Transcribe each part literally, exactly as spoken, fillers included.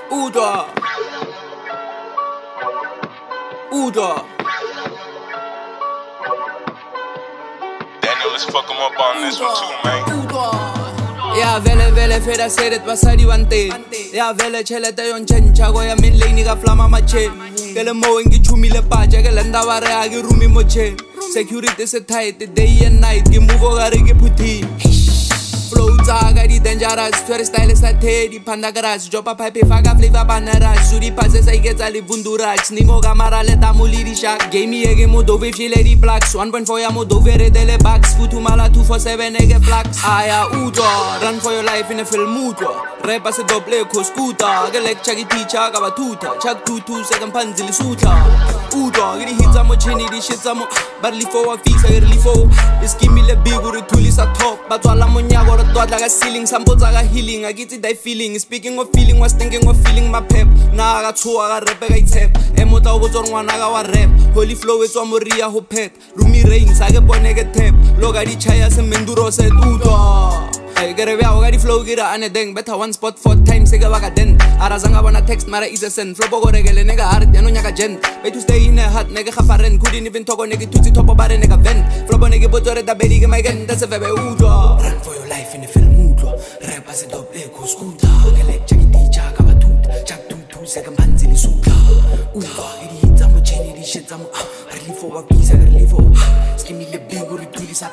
Uda. Uda. Daniel, let's fuck him up on this one too, man. Ja vele vele feda sedet basadi wante. Ja vele chelete yon chencha go ya min lane ga flama mache. Kele mo ngi chumile paja ke lenda bare agi rumi moche. Security se tight day and night ke move ga re ke phuthi. Flow tsaga di dangerous twer style sa thedi phanda garage jopa pipe faka flavor banana suri pase sa iketsa le bundurach nimo ga mara le tamuli di shark game ege mo dove file di blacks one point four ya mo dove re dele bucks futu mala two four seven ege flags aya udo run for your life in a film mudo rap se double ko scooter ke lecture ki teacher ka batuta chak two two second panzili sutha udo gidi hitsa mo chini di shitsa mo barli for wa fisa ge li for iskimile biguri tulisa top batwala mo nyago like a ceiling, some boats are healing. I get it, that feeling. Speaking of feeling, was thinking of feeling my pep. Now I got two, I got rap, I tap. Emota was on one, I got rap. Holy flow is on Maria, who pet. Rumi rains, I get one negative. Log at the chayas and Menduro said, Uda. I get a way, I got the flow, get a anedeng. Better one spot four times, say a den. Arazanga wanna text, Mara is a send. Flobo regale, nega art, Yanoyaka gen. Way to stay in a hut, nega hafaren. Couldn't even talk on nega to top about a nega vent. Flobo nega botore, the belly, my gen. That's a very Uda. Run for your life in the film. Rap as a double echo scooter. Like Jackie Teacher, Kabatut, Jack two two second panzili suka. Uda, it hits I'm a chain, it shits I'm a really for a piece, I really for skimmy the big or to this.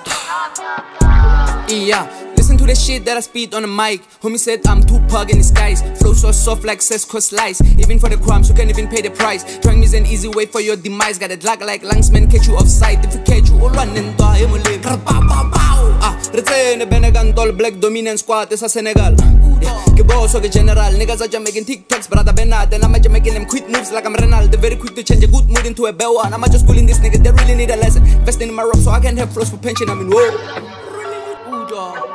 Yeah, listen to the shit that I spit on the mic. Homie said I'm Tupac in disguise. Flow so soft like Sesco slice. Even for the crumbs, you can't even pay the price. Trying me is an easy way for your demise. Got a drag like Langsman, catch you off sight. If you catch you all running, die, I'm a live. Ah, retain the Benegantol Black Dominant Squad, this is Senegal. Que boss or the general. Niggas are just making TikToks, brother Benad. And I'm just making them quick moves like I'm Renal. They're very quick to change a good mood into a bell one. I'm just schooling this nigga, they really need a lesson. Investing in my rock so I can have flows for pension. I'm in whoa. Uda.